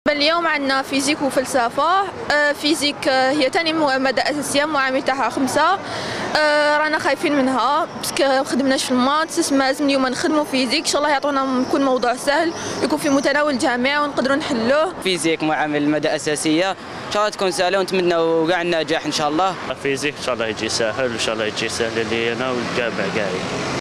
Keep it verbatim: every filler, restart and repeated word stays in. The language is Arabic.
اليوم عندنا فيزيك وفلسفة. فيزيك هي ثاني مادة أساسية، المعامل تاعها خمسة. رانا خايفين منها باسكو ما خدمناش في المات، تسمى لازم اليوم نخدموا فيزيك. ان شاء الله يعطونا يكون موضوع سهل يكون في متناول الجميع ونقدروا نحلوه. فيزيك معامل مادة أساسية، ان شاء الله تكون سهلة ونتمنوا كاع النجاح ان شاء الله. فيزيك ان شاء الله يجي سهل، وان شاء الله يجي سهل لي انا والجامع كاعي.